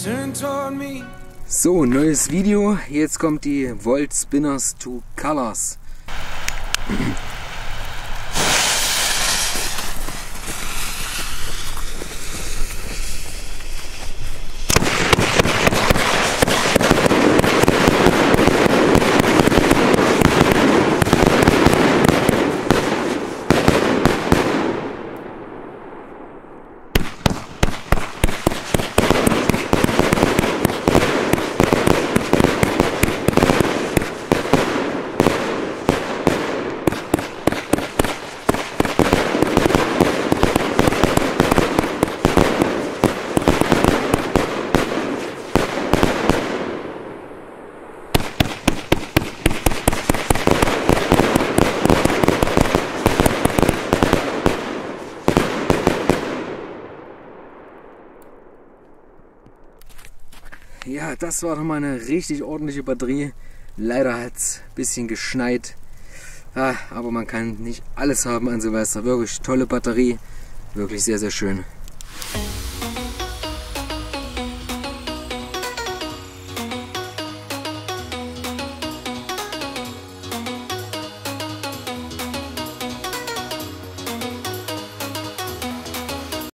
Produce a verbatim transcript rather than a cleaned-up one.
So, neues Video. Jetzt kommt die Volt Spinners to Colors. Ja, das war doch mal eine richtig ordentliche Batterie. Leider hat es ein bisschen geschneit. Ah, aber man kann nicht alles haben an Silvester. Wirklich tolle Batterie. Wirklich sehr, sehr schön.